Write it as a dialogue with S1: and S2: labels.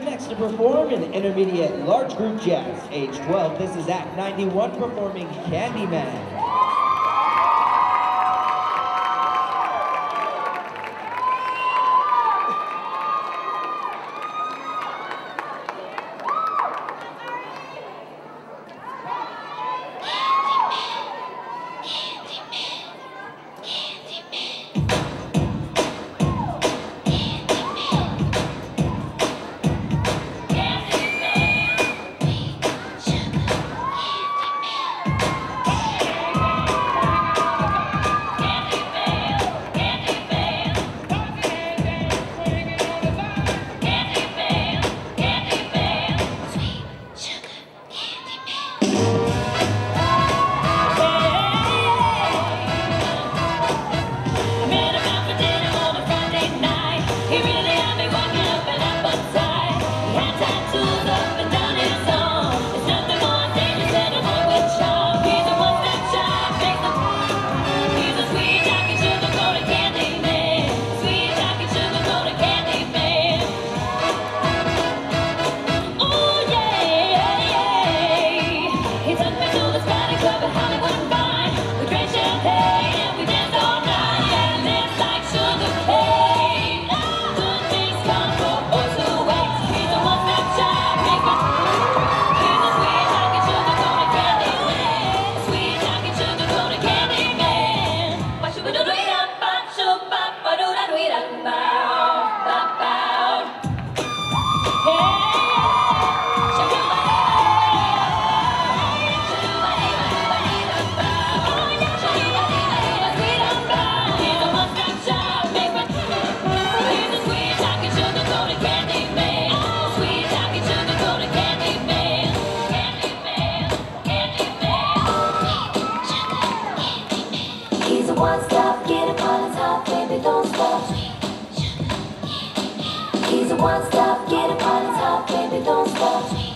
S1: Next to perform in intermediate large group jazz, age 12, this is Act 91 performing Candyman.
S2: One stop, get up on the top, baby, don't stop. He's a one stop, get up on the top, baby, don't stop.